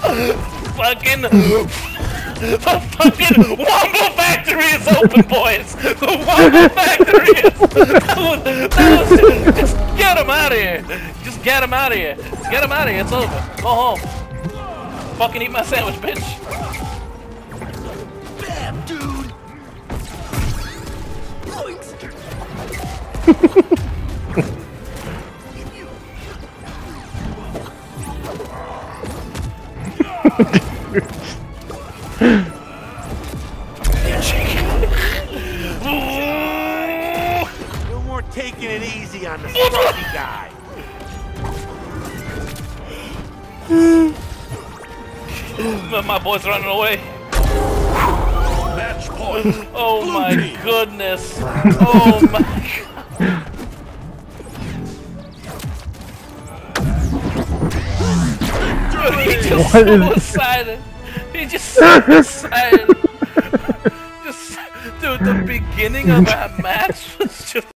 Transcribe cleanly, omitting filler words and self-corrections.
Fucking... The fucking Wombo Factory is open, boys! The Wombo Factory is... Just get him out of here! Just get him out of here! Get him out of here, it's over. Go home. Fucking eat my sandwich, bitch. Bam, dude! No more taking it easy on the smoky guy. My boy's running away. Match point. Oh Blue my team. goodness. Oh my god. He just suicided. He just suicided. Just, dude, the beginning of that match was just